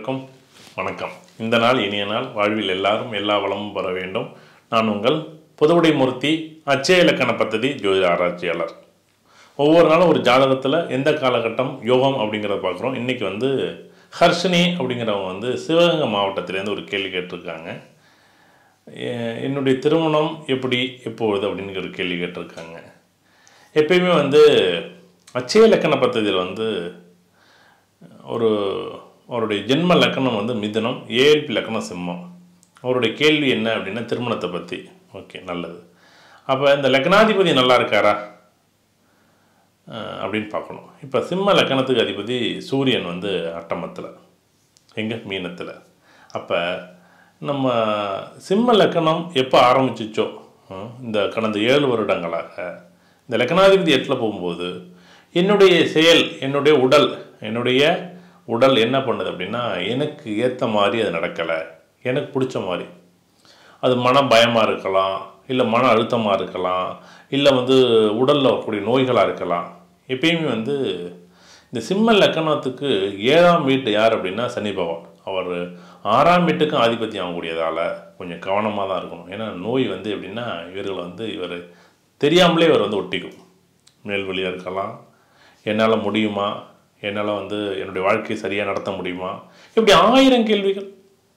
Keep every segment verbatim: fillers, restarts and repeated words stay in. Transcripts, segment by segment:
அனைவருக்கும் வணக்கம். இந்த நாள் இனிய நாள், வாழ்வில் எல்லாரும் எல்லா வளமும் பெற வேண்டும். நான் உங்கள் புதுவுடை மூர்த்தி, அச்சய இலக்கண பദ്ധதி ஜோதிட ஆராய்ச்சியாளர். ஒவ்வொரு நாளும் ஒரு ஜாதகத்தில் எந்த காலகட்டம் யோகம் அப்படிங்கிறத பார்க்குறோம். இன்றைக்கி வந்து ஹர்ஷினி அப்படிங்கிறவங்க வந்து சிவகங்கை மாவட்டத்திலேருந்து ஒரு கேள்வி கேட்டிருக்காங்க. என்னுடைய திருமணம் எப்படி எப்பொழுது அப்படின்னு ஒரு கேள்வி கேட்டிருக்காங்க. எப்பயுமே வந்து அச்சய இலக்கண பദ്ധதியில் வந்து ஒரு அவருடைய ஜென்ம லக்கணம் வந்து மிதுனம், ஏஎல்பி லக்கணம் சிம்மம். அவருடைய கேள்வி என்ன அப்படின்னா திருமணத்தை பற்றி. ஓகே, நல்லது. அப்போ இந்த லக்னாதிபதி நல்லா இருக்காரா அப்படின்னு பார்க்கணும். இப்போ சிம்ம லக்கணத்துக்கு அதிபதி சூரியன் வந்து அட்டமத்தில், எங்கே மீனத்தில். அப்போ நம்ம சிம்ம லக்கணம் எப்போ ஆரம்பிச்சிச்சோ இந்த கடந்த ஏழு வருடங்களாக இந்த லக்கணாதிபதி எட்டில் போகும்போது என்னுடைய செயல், என்னுடைய உடல் என்னுடைய உடல் என்ன பண்ணுது அப்படின்னா எனக்கு ஏற்ற மாதிரி அது நடக்கலை, எனக்கு பிடிச்ச மாதிரி. அது மன பயமாக இருக்கலாம், இல்லை மன அழுத்தமாக இருக்கலாம், இல்லை வந்து உடலில் வரக்கூடிய நோய்களாக இருக்கலாம். எப்பயுமே வந்து இந்த சிம்ம லக்கணத்துக்கு ஏழாம் வீட்டு யார் அப்படின்னா சனி பகவான். அவர் ஆறாம் வீட்டுக்கும் ஆதிபத்தியம் ஆகக்கூடியதால் கொஞ்சம் கவனமாக தான் இருக்கணும். ஏன்னா நோய் வந்து எப்படின்னா இவர்களை வந்து இவர் தெரியாமலே இவர் வந்து ஒட்டிக்கும். மேல்வழியாக இருக்கலாம், என்னால் முடியுமா, என்னால் வந்து என்னுடைய வாழ்க்கையை சரியாக நடத்த முடியுமா, இப்படி ஆயிரம் கேள்விகள்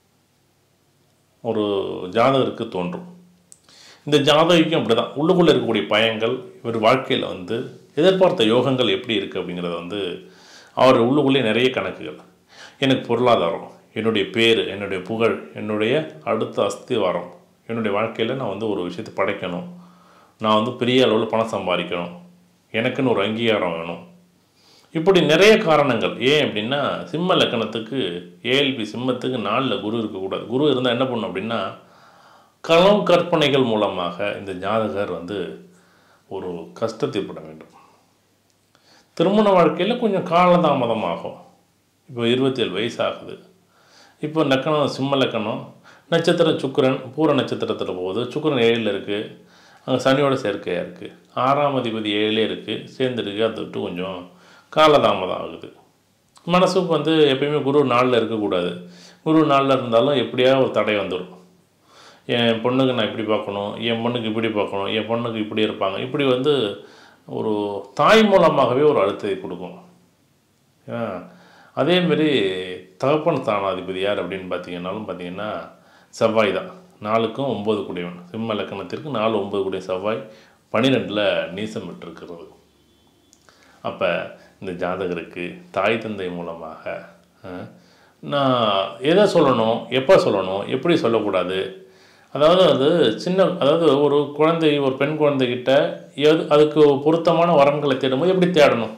ஒரு ஜாதகருக்கு தோன்றும். இந்த ஜாதகிக்கும் அப்படி தான் உள்ளுக்குள்ளே இருக்கக்கூடிய பயங்கள் இவர் வாழ்க்கையில் வந்து எதிர்பார்த்த யோகங்கள் எப்படி இருக்குது அப்படிங்கிறத வந்து அவர் உள்ளுக்குள்ளே நிறைய கணக்குகள். எனக்கு பொருளாதாரம், என்னுடைய பேர், என்னுடைய புகழ், என்னுடைய அடுத்த அஸ்திவாரம், என்னுடைய வாழ்க்கையில் நான் வந்து ஒரு விஷயத்தை படைக்கணும், நான் வந்து பெரிய அளவில் பணம் சம்பாதிக்கணும், எனக்குன்னு ஒரு அங்கீகாரம் வேணும், இப்படி நிறைய காரணங்கள். ஏன் அப்படின்னா சிம்ம லக்கணத்துக்கு ஏஎல்பி சிம்மத்துக்கு நாளில் குரு இருக்கக்கூடாது. குரு இருந்தால் என்ன பண்ணும் அப்படின்னா களம் கற்பனைகள் மூலமாக இந்த ஜாதகர் வந்து ஒரு கஷ்டத்தை பட வேண்டும். திருமண வாழ்க்கையில் கொஞ்சம் காலதாமதமாகும். இப்போ இருபத்தேழு வயசு ஆகுது. இப்போ லக்கணம் சிம்ம லக்கணம், நட்சத்திரம் சுக்கிரன் பூர நட்சத்திரத்தில் போகுது. சுக்கிரன் ஏழில் இருக்குது, அங்கே சனியோட சேர்க்கையாக இருக்குது. ஆறாம் அதிபதி ஏழிலே இருக்குது, சேர்ந்துருக்கு. அதை விட்டு கொஞ்சம் காலதாமதம் ஆகுது. மனசுக்கு வந்து எப்பயுமே குரு நாளில் இருக்கக்கூடாது. குரு நாளில் இருந்தாலும் எப்படியா ஒரு தடை வந்துடும். என் பொண்ணுக்கு நான் இப்படி பார்க்கணும், என் பொண்ணுக்கு இப்படி பார்க்கணும், என் பொண்ணுக்கு இப்படி இருப்பாங்க, இப்படி வந்து ஒரு தாய் மூலமாகவே ஒரு அழுத்தத்தை கொடுக்கும். ஏன்னா அதேமாரி தகப்பன் ஸ்தானாதிபதி யார் அப்படின்னு பார்த்தீங்கன்னாலும் பார்த்தீங்கன்னா செவ்வாய் தான். நாலுக்கும் ஒம்பது கூடியவன். சிம்ம லக்கணத்திற்கு நாலு ஒம்பது கூடிய செவ்வாய் பன்னிரெண்டில் நீசம் விட்டுருக்கிறது. அப்போ இந்த ஜாதகருக்கு தாய் தந்தை மூலமாக நான் எதை சொல்லணும், எப்போ சொல்லணும், எப்படி சொல்லக்கூடாது, அதாவது அது சின்ன அதாவது ஒரு குழந்தை ஒரு பெண் குழந்தைகிட்ட எது அதுக்கு பொருத்தமான வரன்களை தேடும்போது எப்படி தேடணும்.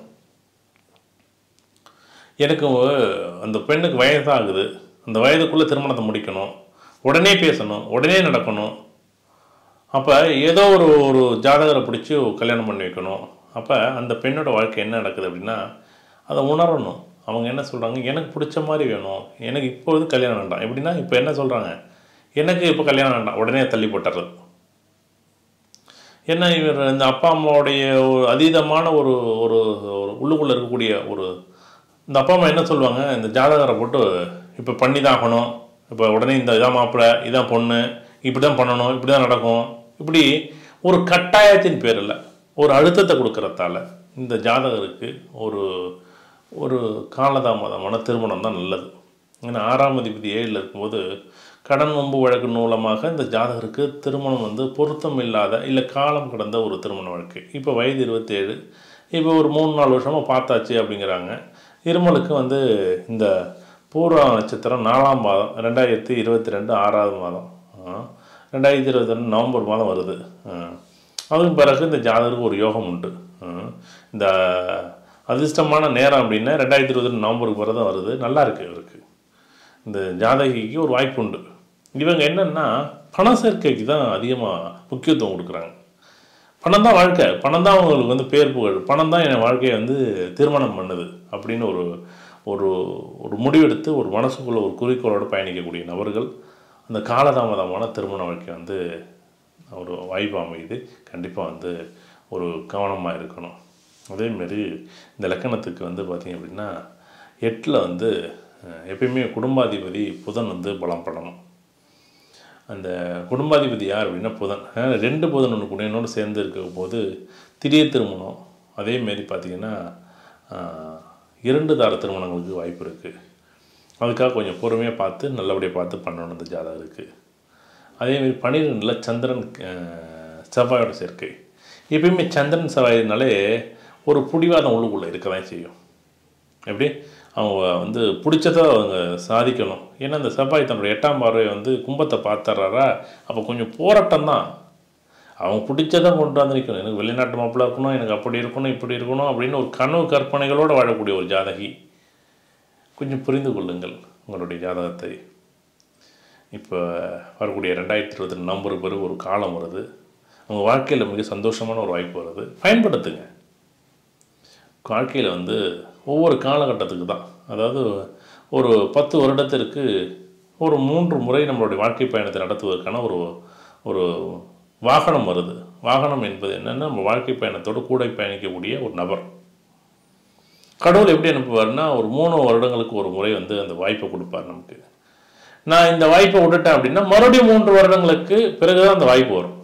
எனக்கு அந்த பெண்ணுக்கு வயதாகுது, அந்த வயதுக்குள்ளே திருமணத்தை முடிக்கணும், உடனே பேசணும், உடனே நடக்கணும். அப்போ ஏதோ ஒரு ஒரு ஜாதகரை பிடிச்சி கல்யாணம் பண்ணி வைக்கணும். அப்போ அந்த பெண்ணோட வாழ்க்கை என்ன நடக்குது அப்படின்னா அதை உணரணும். அவங்க என்ன சொல்கிறாங்க, எனக்கு பிடிச்ச மாதிரி வேணும், எனக்கு இப்போது கல்யாணம் வேண்டாம். எப்படின்னா இப்போ என்ன சொல்கிறாங்க, எனக்கு இப்போ கல்யாணம் வேண்டாம், உடனே தள்ளி போட்டுறது. ஏன்னா இவர் இந்த அப்பா அம்மாவுடைய ஒரு அதீதமான ஒரு ஒரு உள்ளுக்குள்ளே இருக்கக்கூடிய ஒரு இந்த அப்பா அம்மா என்ன சொல்லுவாங்க, இந்த ஜாதகரை போட்டு இப்போ பண்ணி தான் ஆகணும், இப்போ உடனே இந்த இதான் மாப்பிள்ளை, இதான் பொண்ணு, இப்படி தான் பண்ணணும், இப்படி தான் நடக்கும், இப்படி ஒரு கட்டாயத்தின் பேரில் ஒரு அழுத்தத்தை கொடுக்கறதால இந்த ஜாதகருக்கு ஒரு ஒரு காலதாமதமான திருமணம் தான் நல்லது. ஏன்னா ஆறாம் அதிபதி ஏழில் இருக்கும்போது கடன் வம்பு வழக்கு மூலமாக இந்த ஜாதகருக்கு திருமணம் வந்து பொருத்தம் இல்லாத இல்லை காலம் கடந்த ஒரு திருமண வாழ்க்கை. இப்போ வயது இருபத்தேழு, இப்போ ஒரு மூணு நாலு வருஷமாக பார்த்தாச்சு அப்படிங்கிறாங்க. இருமலுக்கு வந்து இந்த பூர்வ நட்சத்திரம் நாலாம் மாதம் ரெண்டாயிரத்தி இருபத்தி ரெண்டு ஆறாவது மாதம் ரெண்டாயிரத்தி இருபத்தி ரெண்டு நவம்பர் மாதம் வருது. அதுக்கு பிறகு இந்த ஜாதகருக்கு ஒரு யோகம் உண்டு. இந்த அதிர்ஷ்டமான நேரம் அப்படின்னா ரெண்டாயிரத்தி இருபத்தி ரெண்டு நவம்பருக்கு பிறகு தான் வருது. நல்லா இருக்குது இவருக்கு. இந்த ஜாதகிக்கு ஒரு வாய்ப்பு உண்டு. இவங்க என்னென்னா பண சேர்க்கைக்கு தான் அதிகமாக முக்கியத்துவம் கொடுக்குறாங்க. பணம் தான் வாழ்க்கை, பணம் தான் அவங்களுக்கு வந்து பேர் புகழ், பணம் தான் என் வாழ்க்கையை வந்து தீர்மானம் பண்ணுது அப்படின்னு ஒரு ஒரு ஒரு முடிவெடுத்து ஒரு மனசுக்குள்ளே ஒரு குறிக்கோளோடு பயணிக்கக்கூடிய நபர்கள் அந்த காலதாமதமான திருமண வாழ்க்கை வந்து ஒரு வாய்ப்பு அமையுது. கண்டிப்பாக வந்து ஒரு கவனமாக இருக்கணும். அதேமாரி இந்த லக்கணத்துக்கு வந்து பார்த்திங்க அப்படின்னா எட்டில் வந்து எப்பயுமே குடும்பாதிபதி புதன் வந்து பலம் படணும். அந்த குடும்பாதிபதி யார் அப்படின்னா புதன். ரெண்டு புதன் ஒன்று கூட என்னோடு சேர்ந்து இருக்க போது திடீர் திருமணம், அதேமாரி பார்த்திங்கன்னா இரண்டு தார திருமணங்களுக்கு வாய்ப்பு இருக்குது. அதுக்காக கொஞ்சம் பொறுமையாக பார்த்து நல்லபடியாக பார்த்து பண்ணணும் இந்த ஜாதகருக்கு. அதேமாரி பன்னிரெண்டில் சந்திரன் செவ்வாயோட சேர்க்கை. எப்பயுமே சந்திரன் செவ்வாயினாலே ஒரு பிடிவாதம் உள்ளுக்குள்ளே இருக்க தான் செய்யும். எப்படி அவங்க வந்து பிடிச்சதை அவங்க சாதிக்கணும். ஏன்னா இந்த செவ்வாய் தன்னுடைய எட்டாம் பார்வை வந்து கும்பத்தை பார்த்துறாரா, அப்போ கொஞ்சம் போராட்டம் தான். அவங்க பிடிச்சதான் கொண்டு வந்து நிற்கணும். எனக்கு வெளிநாட்டு மாப்பிள்ளை இருக்கணும், எனக்கு அப்படி இருக்கணும், இப்படி இருக்கணும் அப்படின்னு ஒரு கனவு கற்பனைகளோடு வாழக்கூடிய ஒரு ஜாதகி. கொஞ்சம் புரிந்து கொள்ளுங்கள் உங்களுடைய ஜாதகத்தை. இப்போ வரக்கூடிய ரெண்டாயிரத்தி இருபத்தி ரெண்டு நவம்பர் பிறகு ஒரு காலம் வருது. உங்கள் வாழ்க்கையில் மிக சந்தோஷமான ஒரு வாய்ப்பு வருது, பயன்படுத்துங்க. வாழ்க்கையில் வந்து ஒவ்வொரு காலகட்டத்துக்கு தான், அதாவது ஒரு பத்து வருடத்திற்கு ஒரு மூன்று முறை நம்மளுடைய வாழ்க்கை பயணத்தை நடத்துவதற்கான ஒரு ஒரு வாகனம் வருது. வாகனம் என்பது என்னென்னா நம்ம வாழ்க்கை பயணத்தோடு கூட பயணிக்கக்கூடிய ஒரு நபர். கடவுள் எப்படி அனுப்புவார்னா ஒரு மூணு வருடங்களுக்கு ஒரு முறை வந்து அந்த வாய்ப்பை கொடுப்பார் நமக்கு. நான் இந்த வாய்ப்பை விட்டுட்டேன் அப்படின்னா மறுபடியும் மூன்று வருடங்களுக்கு பிறகுதான் அந்த வாய்ப்பு வரும்.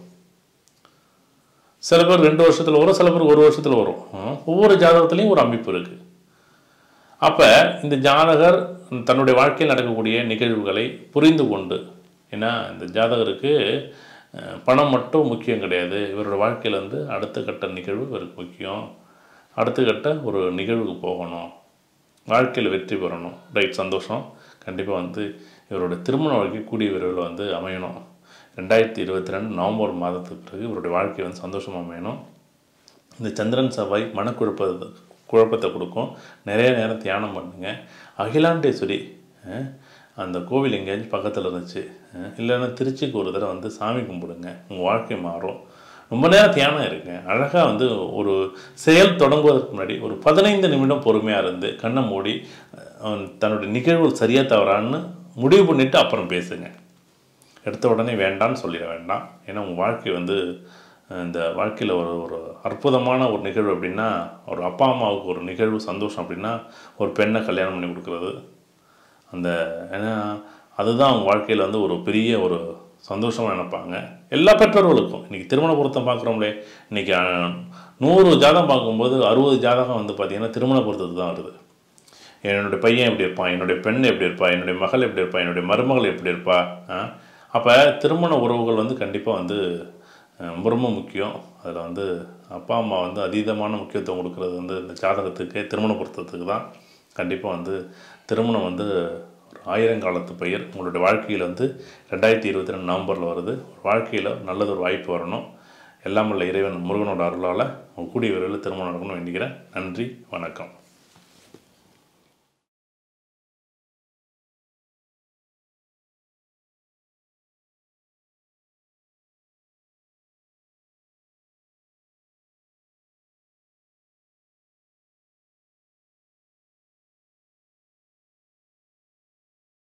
சில பேர் ரெண்டு வருஷத்தில் வரும், சில பேர் ஒரு வருஷத்தில் வரும். ஒவ்வொரு ஜாதகத்துலேயும் ஒரு அமைப்பு இருக்குது. அப்போ இந்த ஜாதகர் தன்னுடைய வாழ்க்கையில் நடக்கக்கூடிய நிகழ்வுகளை புரிந்து கொண்டு, ஏன்னா இந்த ஜாதகருக்கு பணம் மட்டும் முக்கியம் கிடையாது, இவரோட வாழ்க்கையில் வந்து அடுத்த கட்ட நிகழ்வு இவருக்கு முக்கியம். அடுத்த கட்ட ஒரு நிகழ்வுக்கு போகணும், வாழ்க்கையில் வெற்றி பெறணும். ரைட், சந்தோஷம். கண்டிப்பாக வந்து இவருடைய திருமண வாழ்க்கை கூடிய விரைவில் வந்து அமையணும். ரெண்டாயிரத்தி இருபத்தி ரெண்டு நவம்பர் மாதத்துக்கு பிறகு இவருடைய வாழ்க்கை வந்து சந்தோஷமாக அமையணும். இந்த சந்திரன் செவ்வாய் மனக்குழப்ப குழப்பத்தை கொடுக்கும். நிறைய நேரம் தியானம் பண்ணுங்க. அகிலாண்டேஸ்வரி அந்த கோவில் எங்கேயாச்சும் பக்கத்தில் இருந்துச்சு, இல்லைன்னா திருச்சிக்கு ஒரு தடவை வந்து சாமி கும்பிடுங்க, உங்கள் வாழ்க்கை மாறும். ரொம்ப நேரம் தியானம் இருக்குங்க. அழகாக வந்து ஒரு செயல் தொடங்குவதற்கு முன்னாடி ஒரு பதினைந்து நிமிடம் பொறுமையாக இருந்து கண்ணை மூடி தன்னுடைய நிகழ்வுகள் சரியாக தவறான்னு முடிவு பண்ணிவிட்டு அப்புறம் பேசுங்க. எடுத்த உடனே வேண்டான்னு சொல்லிட வேண்டாம். ஏன்னா உங்கள் வாழ்க்கை வந்து இந்த வாழ்க்கையில் ஒரு ஒரு அற்புதமான ஒரு நிகழ்வு அப்படின்னா, ஒரு அப்பா அம்மாவுக்கு ஒரு நிகழ்வு சந்தோஷம் அப்படின்னா ஒரு பெண்ணை கல்யாணம் பண்ணி கொடுக்குறது. அந்த ஏன்னா அதுதான் அவங்க வாழ்க்கையில் வந்து ஒரு பெரிய ஒரு சந்தோஷமாக நினைப்பாங்க. எல்லா பெற்றோர்களுக்கும் இன்றைக்கி திருமண பொருத்தம் பார்க்குறோம்லே, இன்றைக்கி நூறு ஜாதகம் பார்க்கும்போது அறுபது ஜாதகம் வந்து பார்த்திங்கன்னா திருமண பொருத்தத்துக்கு தான் வருது. என்னுடைய பையன் எப்படி இருப்பான், என்னுடைய பெண் எப்படி இருப்பா, என்னுடைய மகள் எப்படி இருப்பா, என்னுடைய மருமகள் எப்படி இருப்பா. அப்போ திருமண உறவுகள் வந்து கண்டிப்பாக வந்து ரொம்ப ரொம்ப முக்கியம். அதில் வந்து அப்பா அம்மா வந்து அதீதமான முக்கியத்துவம் கொடுக்குறது வந்து இந்த ஜாதகத்துக்கு திருமண பொருத்தத்துக்கு தான். கண்டிப்பாக வந்து திருமணம் வந்து ஒரு ஆயிரங்காலத்து பயிர். உங்களுடைய வாழ்க்கையில் வந்து ரெண்டாயிரத்தி இருபத்தி ரெண்டு நவம்பரில் வருது. ஒரு வாழ்க்கையில் நல்லது ஒரு வாய்ப்பு வரணும். எல்லாம் உள்ள இறைவன் முருகனோட அருளால் உங்கள் கூடிய விரைவில் திருமணம் நடக்கணும்னு வேண்டிக்கிறேன். நன்றி, வணக்கம்.